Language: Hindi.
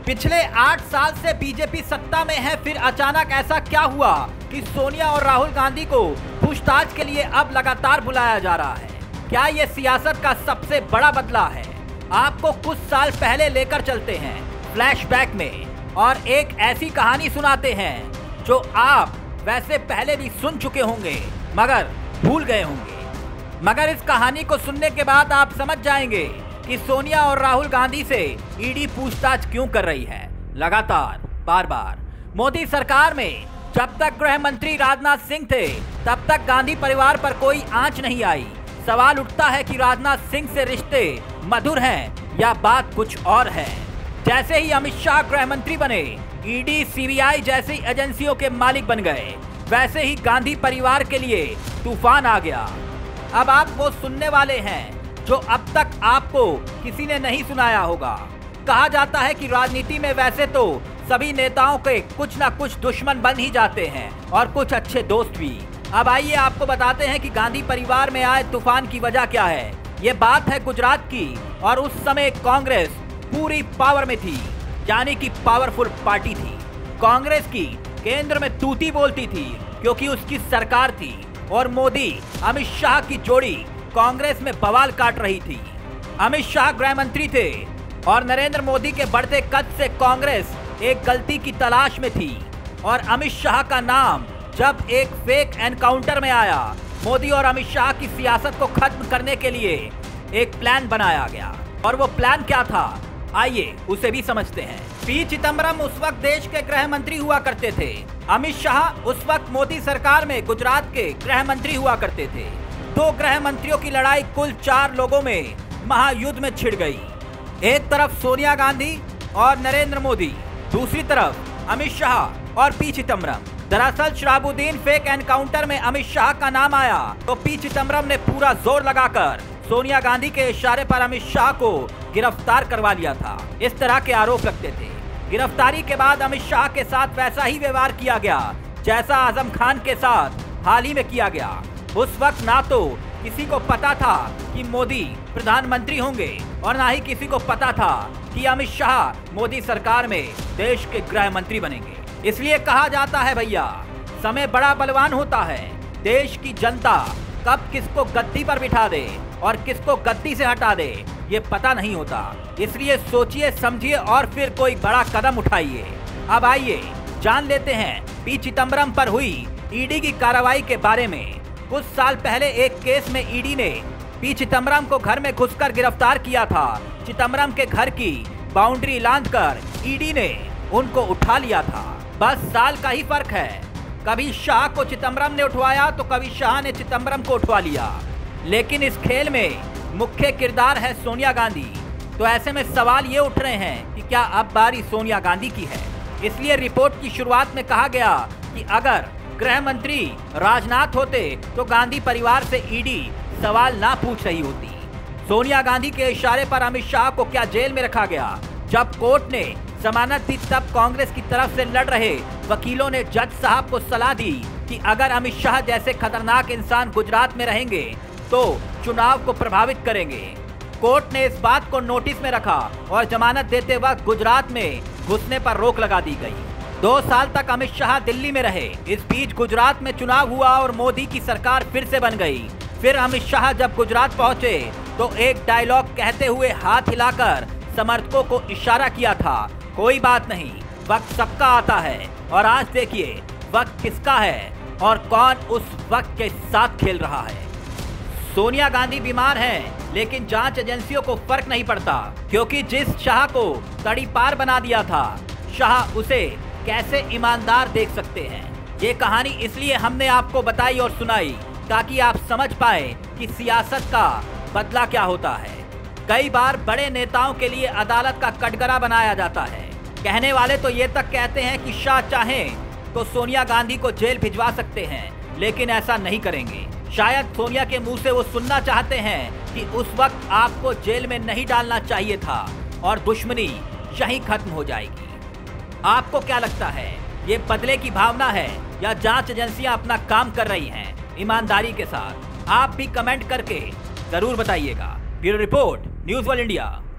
पिछले 8 साल से बीजेपी सत्ता में है, फिर अचानक ऐसा क्या हुआ कि सोनिया और राहुल गांधी को पूछताछ के लिए अब लगातार बुलाया जा रहा है? क्या ये सियासत का सबसे बड़ा बदलाव है? आपको कुछ साल पहले लेकर चलते हैं फ्लैशबैक में और एक ऐसी कहानी सुनाते हैं जो आप वैसे पहले भी सुन चुके होंगे मगर भूल गए होंगे। मगर इस कहानी को सुनने के बाद आप समझ जाएंगे कि सोनिया और राहुल गांधी से ईडी पूछताछ क्यों कर रही है लगातार बार बार। मोदी सरकार में जब तक गृह मंत्री राजनाथ सिंह थे तब तक गांधी परिवार पर कोई आंच नहीं आई। सवाल उठता है कि राजनाथ सिंह से रिश्ते मधुर हैं या बात कुछ और है। जैसे ही अमित शाह गृह मंत्री बने, ईडी सीबीआई जैसी एजेंसियों के मालिक बन गए, वैसे ही गांधी परिवार के लिए तूफान आ गया। अब आप वो सुनने वाले हैं जो अब तक आपको किसी ने नहीं सुनाया होगा। कहा जाता है कि राजनीति में वैसे तो सभी नेताओं के कुछ ना कुछ दुश्मन बन ही जाते हैं और कुछ अच्छे दोस्त भी। अब आइए आपको बताते हैं कि गांधी परिवार में आए तूफान की वजह क्या है। ये बात है गुजरात की और उस समय कांग्रेस पूरी पावर में थी, यानी कि पावरफुल पार्टी थी। कांग्रेस की केंद्र में तूती बोलती थी क्योंकि उसकी सरकार थी और मोदी अमित शाह की जोड़ी कांग्रेस में बवाल काट रही थी। अमित शाह गृह मंत्री थे और नरेंद्र मोदी के बढ़ते कद से कांग्रेस एक गलती की तलाश में थी और अमित शाह का नाम जब एक फेक एनकाउंटर में आया, मोदी और अमित शाह की सियासत को खत्म करने के लिए एक प्लान बनाया गया। और वो प्लान क्या था, आइए उसे भी समझते हैं। पी चिदम्बरम उस वक्त देश के गृह मंत्री हुआ करते थे। अमित शाह उस वक्त मोदी सरकार में गुजरात के गृह मंत्री हुआ करते थे। दो गृह मंत्रियों की लड़ाई कुल 4 लोगों में महायुद्ध में छिड़ गई। एक तरफ सोनिया गांधी और नरेंद्र मोदी, दूसरी तरफ अमित शाह और पी चिदम्बरम। दरअसल शराबुद्दीन फेक एनकाउंटर में अमित शाह का नाम आया तो पी चिदम्बरम ने पूरा जोर लगाकर सोनिया गांधी के इशारे पर अमित शाह को गिरफ्तार करवा लिया था। इस तरह के आरोप लगते थे। गिरफ्तारी के बाद अमित शाह के साथ वैसा ही व्यवहार किया गया जैसा आजम खान के साथ हाल ही में किया गया। उस वक्त ना तो किसी को पता था कि मोदी प्रधानमंत्री होंगे और ना ही किसी को पता था कि अमित शाह मोदी सरकार में देश के गृह मंत्री बनेंगे। इसलिए कहा जाता है भैया, समय बड़ा बलवान होता है। देश की जनता कब किसको गद्दी पर बिठा दे और किसको गद्दी से हटा दे ये पता नहीं होता। इसलिए सोचिए समझिए और फिर कोई बड़ा कदम उठाइए। अब आइए जान लेते हैं पी चिदम्बरम पर हुई ईडी की कार्रवाई के बारे में। कुछ साल पहले एक केस में ईडी ने पी चिदम्बरम को घर में घुसकर गिरफ्तार किया था। चिदम्बरम के घर की बाउंड्री लांघकर ईडी ने उनको उठा लिया था। बस साल का ही फर्क है। कभी शाह को चिदम्बरम ने उठवाया तो कभी शाह ने चिदम्बरम को उठवा लिया। लेकिन इस खेल में मुख्य किरदार है सोनिया गांधी। तो ऐसे में सवाल ये उठ रहे हैं कि क्या अब बारी सोनिया गांधी की है। इसलिए रिपोर्ट की शुरुआत में कहा गया कि अगर गृह मंत्री राजनाथ होते तो गांधी परिवार से ईडी सवाल ना पूछ रही होती। सोनिया गांधी के इशारे पर अमित शाह को क्या जेल में रखा गया? जब कोर्ट ने जमानत दी तब कांग्रेस की तरफ से लड़ रहे वकीलों ने जज साहब को सलाह दी कि अगर अमित शाह जैसे खतरनाक इंसान गुजरात में रहेंगे तो चुनाव को प्रभावित करेंगे। कोर्ट ने इस बात को नोटिस में रखा और जमानत देते वक्त गुजरात में घुसने पर रोक लगा दी गई। 2 साल तक अमित शाह दिल्ली में रहे। इस बीच गुजरात में चुनाव हुआ और मोदी की सरकार फिर से बन गई। फिर अमित शाह जब गुजरात पहुंचे तो एक डायलॉग कहते हुए हाथ हिलाकर समर्थकों को इशारा किया था, कोई बात नहीं, वक्त सबका आता है। और आज देखिए वक्त किसका है और कौन उस वक्त के साथ खेल रहा है। सोनिया गांधी बीमार हैं, लेकिन जांच एजेंसियों को फर्क नहीं पड़ता क्योंकि जिस शाह को तड़ी पार बना दिया था, शाह उसे कैसे ईमानदार देख सकते हैं। ये कहानी इसलिए हमने आपको बताई और सुनाई ताकि आप समझ पाए कि सियासत का बदला क्या होता है। कई बार बड़े नेताओं के लिए अदालत का कटघरा बनाया जाता है। कहने वाले तो ये तक कहते हैं कि शाह चाहें तो सोनिया गांधी को जेल भिजवा सकते हैं, लेकिन ऐसा नहीं करेंगे। शायद सोनिया के मुंह से वो सुनना चाहते हैं कि उस वक्त आपको जेल में नहीं डालना चाहिए था और दुश्मनी यहीं खत्म हो जाएगी। आपको क्या लगता है, ये बदले की भावना है या जांच एजेंसियां अपना काम कर रही हैं ईमानदारी के साथ? आप भी कमेंट करके जरूर बताइएगा। Bureau report, news world India.